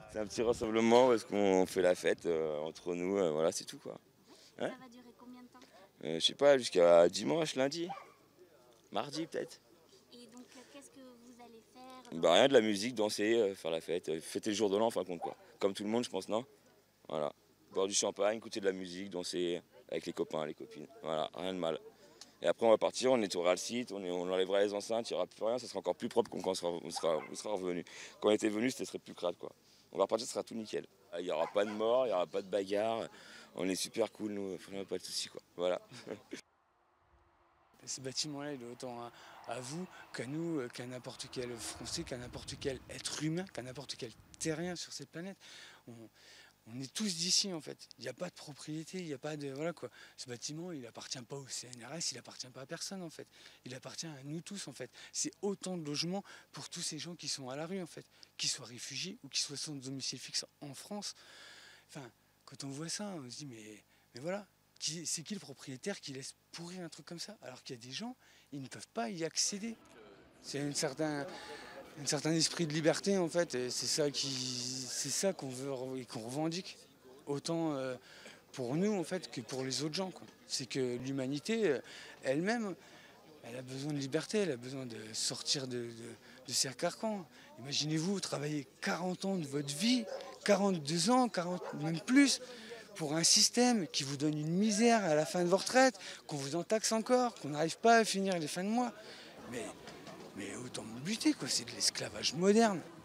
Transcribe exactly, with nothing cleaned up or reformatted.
C'est un petit rassemblement où est-ce qu'on fait la fête euh, entre nous, euh, voilà, c'est tout quoi. Hein? Ça va durer combien de temps? Euh, je sais pas, jusqu'à dimanche, lundi, mardi peut-être. Et donc, euh, qu'est-ce que vous allez faire dans Bah ce... rien, de la musique, danser, euh, faire la fête, euh, fêter le jour de l'an en fin de compte quoi. Comme tout le monde je pense, non? Voilà. Boire du champagne, écouter de la musique, danser avec les copains, les copines. Voilà, rien de mal. Et après on va partir, on nettoiera le site, on, est- on enlèvera les enceintes, il n'y aura plus rien, ça sera encore plus propre quand on sera, on sera, on sera revenu. Quand on était venu, ce serait plus crade quoi. On va repartir, ce sera tout nickel. Il n'y aura pas de mort, il n'y aura pas de bagarre. On est super cool, nous, franchement, pas de soucis quoi. Voilà. Ce bâtiment-là, il est autant à, à vous qu'à nous, euh, qu'à n'importe quel Français, qu'à n'importe quel être humain, qu'à n'importe quel terrien sur cette planète. On, on est tous d'ici en fait. Il n'y a pas de propriété, il n'y a pas de. Voilà quoi. Ce bâtiment, il appartient pas au C N R S, il appartient pas à personne en fait. Il appartient à nous tous en fait. C'est autant de logements pour tous ces gens qui sont à la rue en fait, qu'ils soient réfugiés ou qu'ils soient sans domicile fixe en France. Enfin, quand on voit ça, on se dit mais, mais voilà. C'est qui le propriétaire qui laisse pourrir un truc comme ça? Alors qu'il y a des gens, ils ne peuvent pas y accéder. C'est un certain, un certain esprit de liberté en fait, et c'est ça qui, c'est ça qu'on veut et qu'on revendique. Autant euh, pour nous en fait que pour les autres gens. C'est que l'humanité euh, elle-même, elle a besoin de liberté, elle a besoin de sortir de, de, de ses carcans. Imaginez-vous travailler quarante ans de votre vie, quarante-deux ans, quarante, même plus, pour un système qui vous donne une misère à la fin de vos retraites, qu'on vous en taxe encore, qu'on n'arrive pas à finir les fins de mois. Mais, mais autant me buter, quoi, c'est de l'esclavage moderne.